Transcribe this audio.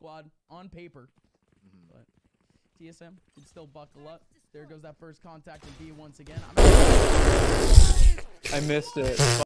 squad on paper. But TSM can still buckle up. There goes that first contact in B once again. I missed it.